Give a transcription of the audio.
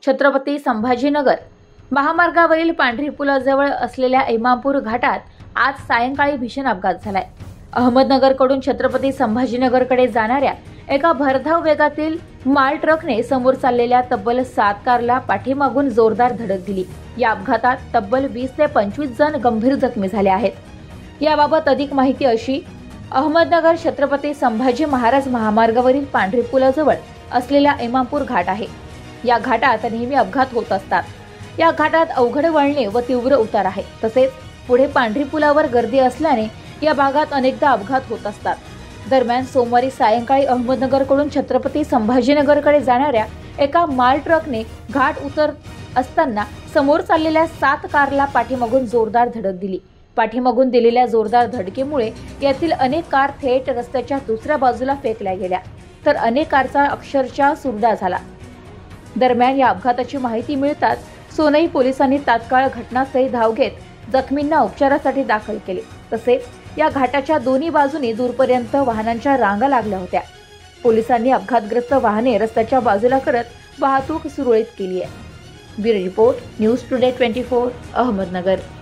छत्रपती संभाजीनगर महामार्गावरील पांढरी पुलाजवळ असलेल्या इमामपूर घाटात आज सायंकाळी भीषण अपघात झालाय। अहमदनगरकडून छत्रपती संभाजीनगरकडे जाणाऱ्या एका भरधाव वेगातील माल ट्रकने समोर चाललेल्या तब्बल 7 कारला पाठीमागून जोरदार धडक दिली। या अपघातात तब्बल 20 ते 25 जण गंभीर जखमी झाले आहेत। याबाबत अधिक माहिती अशी, अहमदनगर छत्रपती संभाजी महाराज महामार्गावरील पांढरी पुलाजवळ असलेला इमामपूर घाट आहे। या घाटात नेहमी अपघात होत असतात। या घाटात अवघड वळणे व तीव्र उतार आहे। तसेच पुढे पांढरी पुलावर गर्दी असल्याने या भागात अनेकदा अपघात होत असतात। दरम्यान सोमवारी सायंकाळी अहमदनगरकडून छत्रपती संभाजीनगरकडे जाणाऱ्या एका माल ट्रकने घाट उतरत असताना समोर चाललेल्या 7 कारला पाठीमागून जोरदार धडक दिली। पाठीमागून दिलेल्या जोरदार धडकेमुळे यातील अनेक कार थेट रस्त्याच्या दुसऱ्या बाजूला फेकल्या गेल्या, तर अनेक कारचा अक्षरशः सुरडा झाला। दरम्यान या अपघाताची माहिती मिळताच सोनई पोलिसांनी तात्काळ घटनास्थळी धाव घेत जखमींना उपचारासाठी दाखल केले। तसेच या घाटाच्या दोन्ही बाजूनी दूरपर्यंत वाहनांच्या रांगा लागल्या होत्या। पोलिसांनी अपघातग्रस्त वाहने रस्त्याच्या बाजूला करत वाहतूक सुरळीत केली आहे। Bureau report, news today 24, Ahmednagar.